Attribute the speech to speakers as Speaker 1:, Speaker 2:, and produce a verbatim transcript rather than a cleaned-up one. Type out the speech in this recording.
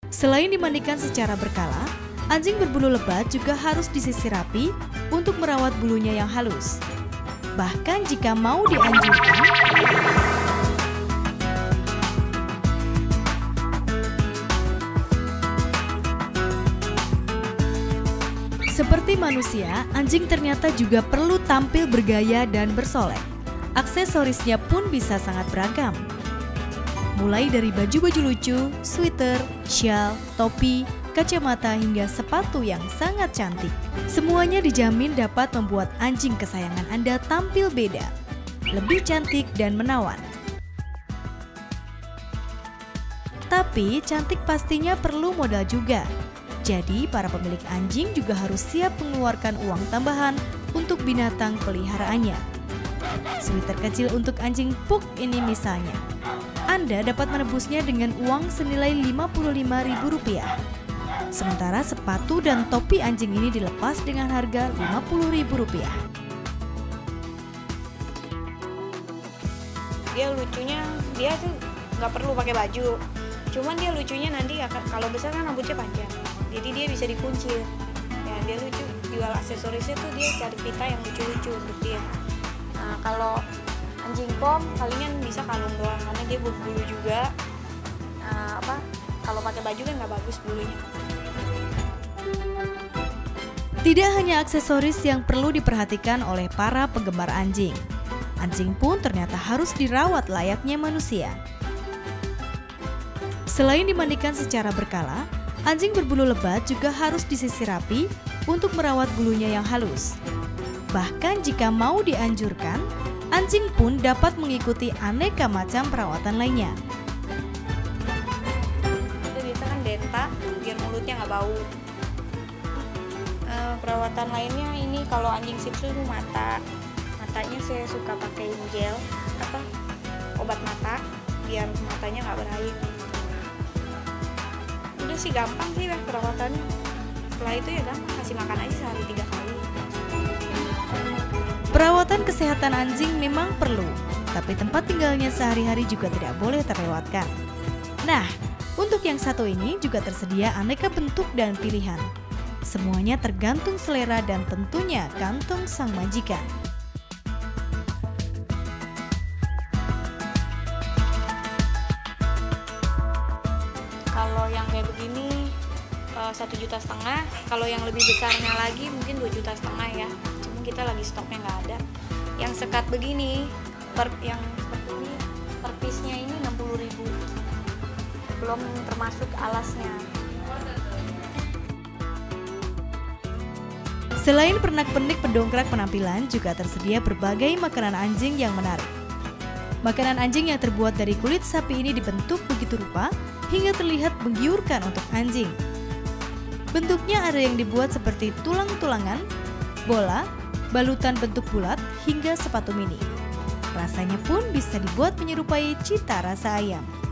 Speaker 1: Selain dimandikan secara berkala, anjing berbulu lebat juga harus disisir rapi untuk merawat bulunya yang halus. Bahkan jika mau dianjurkan, seperti manusia, anjing ternyata juga perlu tampil bergaya dan bersolek. Aksesorisnya pun bisa sangat beragam. Mulai dari baju-baju lucu, sweater, shawl, topi, kacamata hingga sepatu yang sangat cantik. Semuanya dijamin dapat membuat anjing kesayangan Anda tampil beda, lebih cantik dan menawan. Tapi cantik pastinya perlu modal juga. Jadi para pemilik anjing juga harus siap mengeluarkan uang tambahan untuk binatang peliharaannya. Sweater kecil untuk anjing pug ini misalnya, Anda dapat menebusnya dengan uang senilai lima puluh lima ribu rupiah. Sementara sepatu dan topi anjing ini dilepas dengan harga lima puluh ribu rupiah.
Speaker 2: Dia lucunya, dia tuh nggak perlu pakai baju. Cuman dia lucunya nanti kalau besar kan rambutnya panjang, jadi dia bisa dikuncir. Ya dia lucu, jual aksesorisnya tuh dia cari pita yang lucu-lucu untuk dia. Nah, kalau anjing pom palingan bisa kalung doang karena dia berbulu juga. Nah, apa? Kalau pakai baju kan nggak bagus bulunya.
Speaker 1: Tidak hanya aksesoris yang perlu diperhatikan oleh para penggemar anjing. Anjing pun ternyata harus dirawat layaknya manusia. Selain dimandikan secara berkala, anjing berbulu lebat juga harus disisir rapi untuk merawat bulunya yang halus. Bahkan jika mau dianjurkan, anjing pun dapat mengikuti aneka macam perawatan lainnya.
Speaker 2: Itu biasa kan denta, biar mulutnya nggak bau. E, perawatan lainnya ini kalau anjing Shih Tzu mata, matanya saya suka pakai gel, apa obat mata, biar matanya nggak berair. Udah sih gampang sih lah perawatannya. Setelah itu ya gampang, kasih makan aja sehari tiga kali.
Speaker 1: Perawatan kesehatan anjing memang perlu, tapi tempat tinggalnya sehari-hari juga tidak boleh terlewatkan. Nah, untuk yang satu ini juga tersedia aneka bentuk dan pilihan. Semuanya tergantung selera dan tentunya kantong sang majikan.
Speaker 2: Kalau yang kayak begini satu juta setengah, kalau yang lebih besarnya lagi mungkin dua juta setengah ya. Cuma kita lagi stoknya nggak ada. Yang sekat begini, per yang seperti ini, per piece-nya ini enam puluh ribu, belum termasuk alasnya.
Speaker 1: Selain pernak-pernik pendongkrak penampilan, juga tersedia berbagai makanan anjing yang menarik. Makanan anjing yang terbuat dari kulit sapi ini dibentuk begitu rupa hingga terlihat menggiurkan untuk anjing. Bentuknya ada yang dibuat seperti tulang-tulangan, bola, balutan bentuk bulat, hingga sepatu mini. Rasanya pun bisa dibuat menyerupai cita rasa ayam.